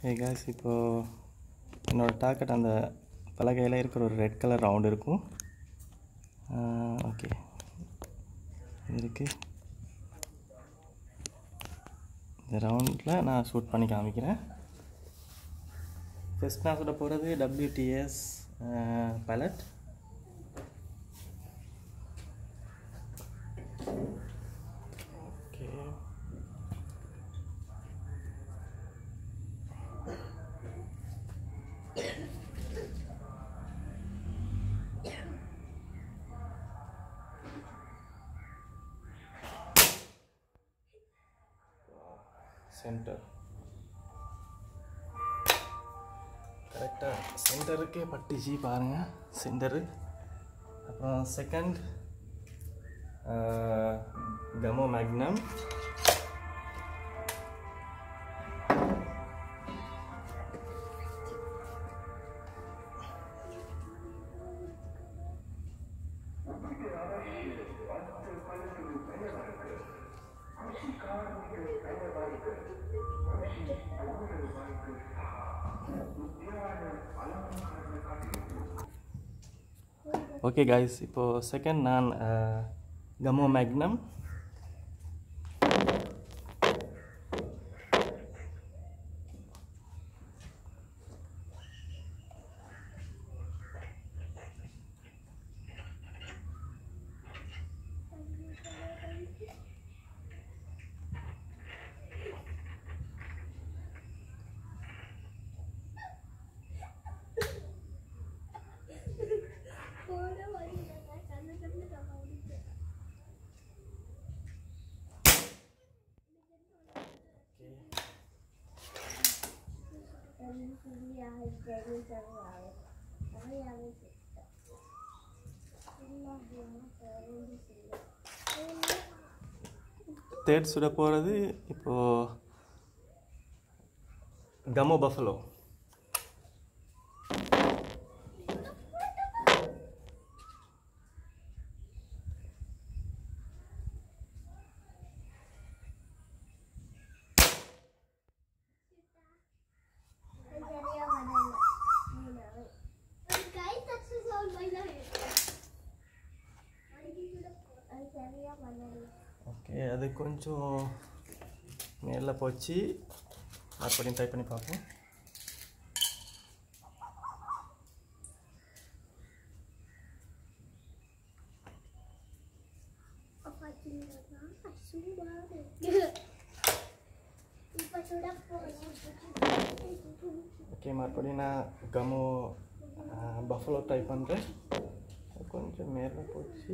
Hey guys, இப்போது என்னோடய target அந்த பலகையில் இருக்கிற ஒரு ரெட் கலர் ரவுண்ட் இருக்கும். ஓகே, இருக்குது. இந்த ரவுண்டில் நான் ஷூட் பண்ணி காமிக்கிறேன். ஃபஸ்ட் நான் சொல்ல போகிறது WTS பைலட். ஓகே, சென்டர் கரெக்டாக சென்டருக்கே பட்டுச்சு பாருங்கள், சென்டரு. அப்புறம் second Gamo Magnum. Okay guys, இப்போது செகண்ட் நான் கமோ மேக்னம். தேர்ட் சுட போகிறது இப்போது கமோ பஃபலோ. ஓகே, அது கொஞ்சம் மேலே போச்சு. மறுபடியும் ட்ரை பண்ணி பார்ப்போம். ஓகே, மறுபடியும் நான் கமோ பஃபலோ ட்ரை பண்ணுறேன். கொஞ்சம் மேலே போச்சு.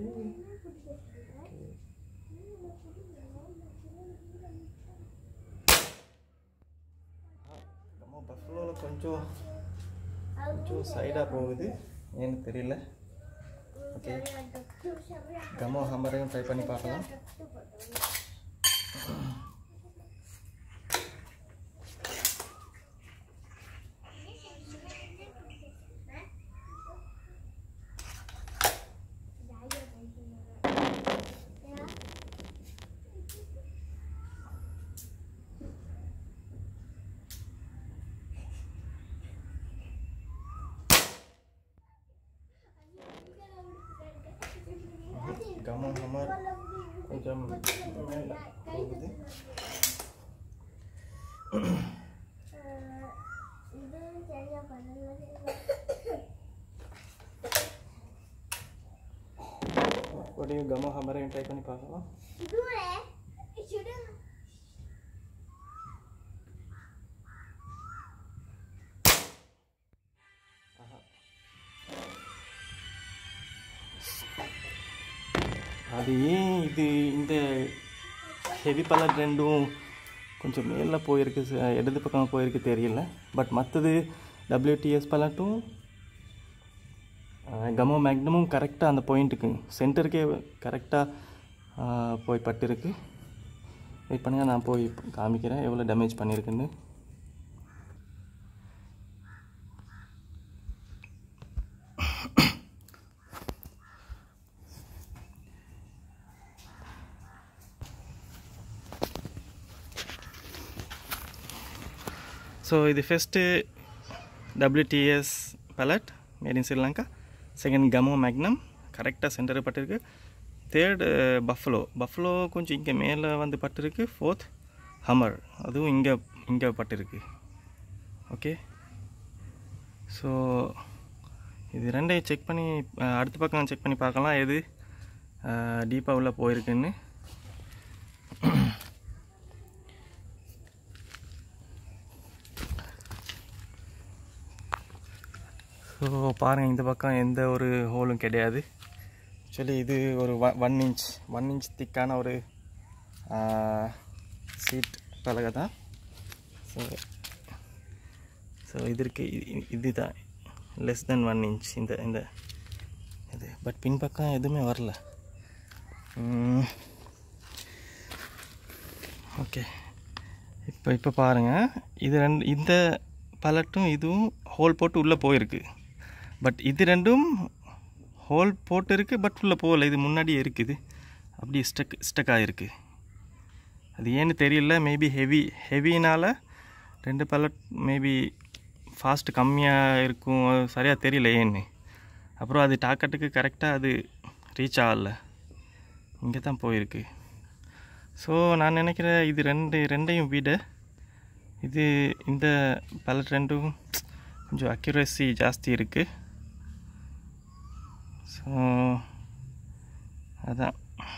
கமோ பஃபலோவில் கொஞ்சம் சைடாக போகுது, ஏன்னு தெரியல. ஓகே, கமோ ஹம்மரையும் ட்ரை பண்ணி பார்க்கலாம். கமோ ஹம்மர் கொஞ்சம் மேலே போகுது. மறுபடியும் கமோ ஹம்மரையும் ட்ரை பண்ணி பார்க்கலாம். அது ஏன் இந்த ஹெவி பலட் ரெண்டும் கொஞ்சம் மேலே போயிருக்கு, இடது பக்கம் போயிருக்கு தெரியல. பட் மற்றது WTS பலட்டும் கமோ மேக்னமும் கரெக்டாக அந்த பாயிண்ட்டுக்கு சென்டருக்கே கரெக்டாக போய் பட்டிருக்கு. வெயிட் பண்ணுங்கள், நான் போய் காமிக்கிறேன் எவ்வளோ டேமேஜ் பண்ணியிருக்குன்னு. ஸோ இது first WTS pallet made in Sri. Second Gamo Magnum கரெக்டாக சென்டர் பட்டிருக்கு. தேர்டு பஃபலோ கொஞ்சம் இங்கே மேலே வந்து பட்டிருக்கு. ஃபோர்த் ஹம்மர், அதுவும் இங்கே பட்டிருக்கு. ஓகே, ஸோ இது ரெண்டையும் செக் பண்ணி அடுத்த பக்கம் செக் பண்ணி பார்க்கலாம் எது டீப்பாக உள்ள போயிருக்குன்னு. ஸோ பாருங்கள், இந்த பக்கம் எந்த ஒரு ஹோலும் கிடையாது. ஆக்சுவலி இது ஒரு 1 இன்ச் திக்கான ஒரு சீட் பலகை தான். ஸோ இதற்கு இது தான் லெஸ் தென் 1 இன்ச் இந்த இது. பட் பின்பக்கம் எதுவுமே வரல. ஓகே, இப்போ பாருங்கள், இது இந்த பலட்டும் இதுவும் ஹோல் போட்டு உள்ளே போயிருக்கு. பட் இது ரெண்டும் ஹோல் போட்டு இருக்குது, பட் உள்ளே போகலை. இது முன்னாடியே இருக்குது, அப்படியே ஸ்டக் ஆகிருக்கு. அது ஏன்னு தெரியல. மேபி ஹெவினால் 2 பலட் மேபி ஃபாஸ்ட் கம்மியாக இருக்கும், சரியாக தெரியல ஏன்னு. அப்புறம் அது டாக்கெட்டுக்கு கரெக்டாக அது ரீச் ஆகலை, இங்கே தான் போயிருக்கு. ஸோ நான் நினைக்கிறேன் இது ரெண்டையும் விட இந்த பலட் ரெண்டும் கொஞ்சம் அக்யூரசி ஜாஸ்தி இருக்குது. ஸோ அதான்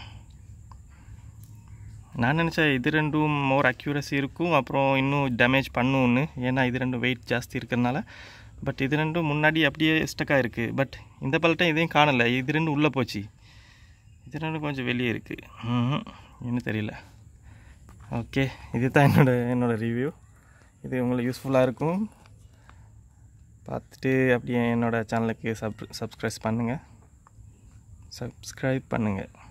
நான் நினச்சேன் இது ரெண்டும் மோர் அக்யூரசி இருக்கும், அப்புறம் இன்னும் டேமேஜ் பண்ணுன்னு. ஏன்னா இது ரெண்டும் வெயிட் ஜாஸ்தி இருக்கிறதுனால. பட் இது ரெண்டும் முன்னாடி அப்படியே ஸ்டக்காக இருக்குது. பட் இந்த பலட்டும் இதையும் காணலை, இது ரெண்டும் உள்ளே போச்சு. இது ரெண்டும் கொஞ்சம் வெளியே இருக்குது, இன்னும் தெரியல. ஓகே, இது தான் என்னோட ரிவ்யூ. இது உங்களுக்கு யூஸ்ஃபுல்லாக இருக்கும். பார்த்துட்டு அப்படியே என்னோடய சேனலுக்கு சப்ஸ்கிரைப் பண்ணுங்கள்.